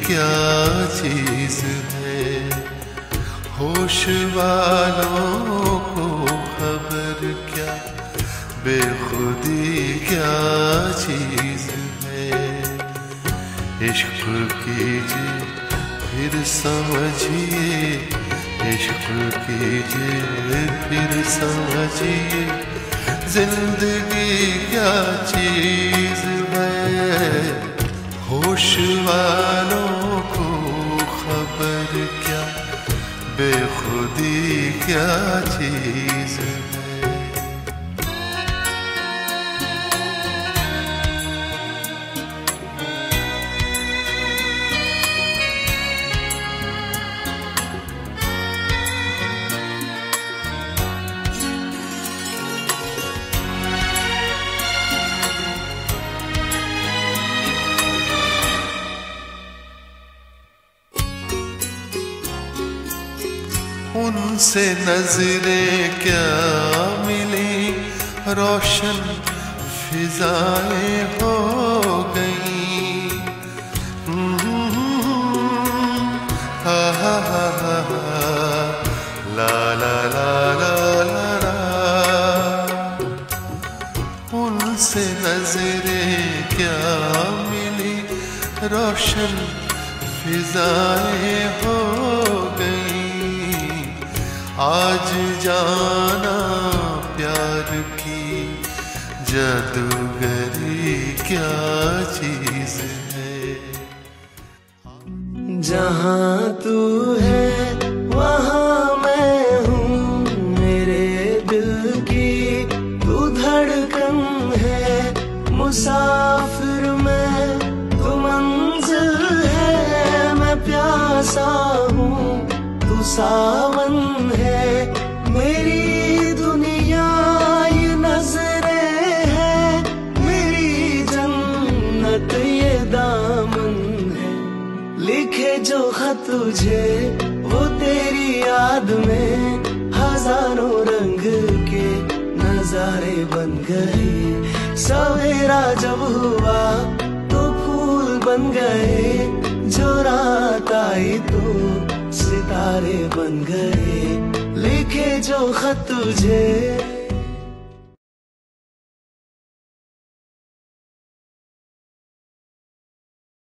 क्या चीज है, होश वालों को खबर क्या, बेखुदी क्या चीज है। इश्क कीजिए फिर समझिए, इश्क कीजिए फिर समझिए, जिंदगी क्या चीज है। होश वालों को खबर क्या, बेखुदी क्या चीज है। उनसे नजरें क्या मिली, रोशन फिजाएं हो गई। हा हा हा हा ला ला ला ला ला ला। उनसे नजरें क्या मिली, रोशन फिजाएं हो गई। आज जाना प्यार की जादूगरी क्या चीज है। जहाँ तू है वहाँ मैं हूँ, मेरे दिल की तू धड़कन है। मुसाफिर मैं तू मंजिल है, मैं प्यासा हूँ तू सावन है। मेरी दुनिया ये नजरें है, मेरी जन्नत ये दामन है। लिखे जो खत तुझे वो तेरी याद में, हजारों रंग के नजारे बन गए। सवेरा जब हुआ तो फूल बन गए, जो रात आई तो सितारे बन गए। लिखे जो खत तुझे